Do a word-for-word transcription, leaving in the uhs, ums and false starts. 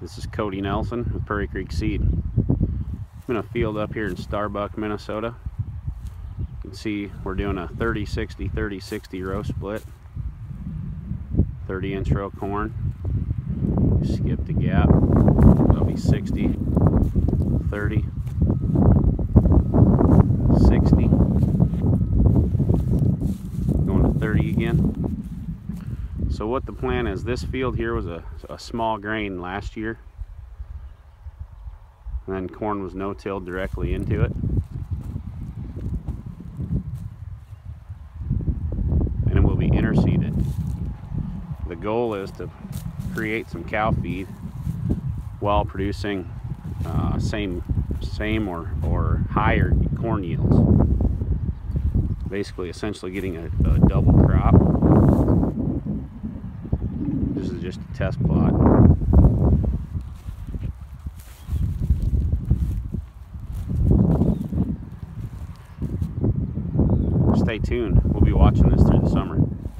This is Cody Nelson with Prairie Creek Seed. I'm in a field up here in Starbuck, Minnesota. You can see we're doing a thirty sixty thirty sixty row split. thirty inch row corn. Skip the gap. That'll be sixty, thirty, sixty. Going to thirty again. So what the plan is, this field here was a, a small grain last year, and then corn was no-tilled directly into it, and it will be interseeded. The goal is to create some cow feed while producing uh, same same or, or higher corn yields. Basically essentially getting a, a double crop. This is just a test plot. Stay tuned. We'll be watching this through the summer.